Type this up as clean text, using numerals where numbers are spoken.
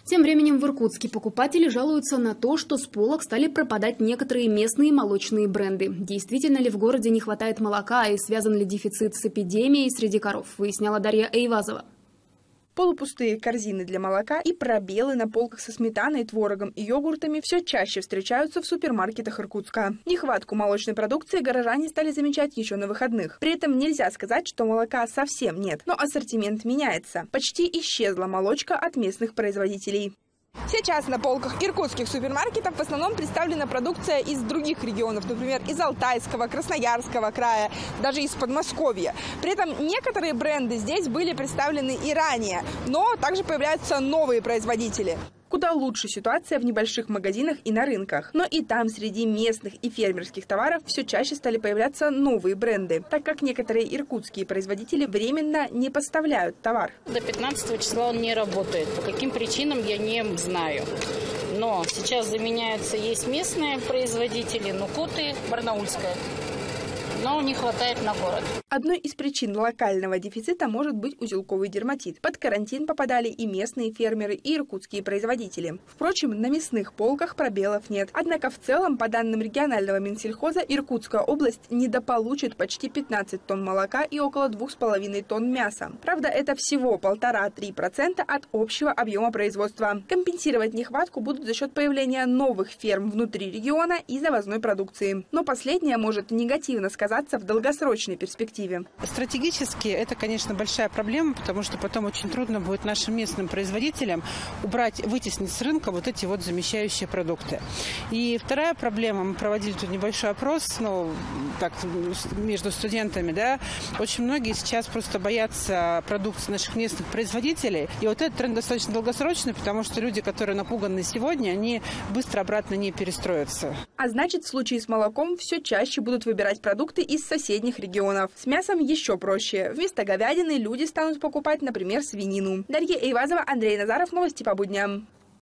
Тем временем в Иркутске покупатели жалуются на то, что с полок стали пропадать некоторые местные молочные бренды. Действительно ли в городе не хватает молока и связан ли дефицит с эпидемией среди коров, выясняла Дарья Эйвазова. Полупустые корзины для молока и пробелы на полках со сметаной, творогом и йогуртами все чаще встречаются в супермаркетах Иркутска. Нехватку молочной продукции горожане стали замечать еще на выходных. При этом нельзя сказать, что молока совсем нет, но ассортимент меняется. Почти исчезла молочка от местных производителей. Сейчас на полках иркутских супермаркетов в основном представлена продукция из других регионов, например, из Алтайского, Красноярского края, даже из Подмосковья. При этом некоторые бренды здесь были представлены и ранее, но также появляются новые производители. Куда лучше ситуация в небольших магазинах и на рынках. Но и там среди местных и фермерских товаров все чаще стали появляться новые бренды, так как некоторые иркутские производители временно не поставляют товар. До 15 числа он не работает. По каким причинам, я не знаю. Но сейчас заменяются, есть местные производители, Нукуты, Барнаульская. Но не хватает на город. Одной из причин локального дефицита может быть узелковый дерматит. Под карантин попадали и местные фермеры, и иркутские производители. Впрочем, на мясных полках пробелов нет. Однако в целом, по данным регионального Минсельхоза, Иркутская область недополучит почти 15 тонн молока и около 2,5 тонн мяса. Правда, это всего 1,5–3% от общего объема производства. Компенсировать нехватку будут за счет появления новых ферм внутри региона и завозной продукции. Но последнее может негативно сказаться в долгосрочной перспективе. Стратегически это, конечно, большая проблема, потому что потом очень трудно будет нашим местным производителям вытеснить с рынка вот эти вот замещающие продукты. И вторая проблема, мы проводили тут небольшой опрос, между студентами, да, очень многие сейчас просто боятся продукции наших местных производителей. И вот этот тренд достаточно долгосрочный, потому что люди, которые напуганы сегодня, они быстро обратно не перестроятся. А значит, в случае с молоком все чаще будут выбирать продукты из соседних регионов. С мясом еще проще. Вместо говядины люди станут покупать, например, свинину. Дарья Эйвазова, Андрей Назаров. Новости по будням.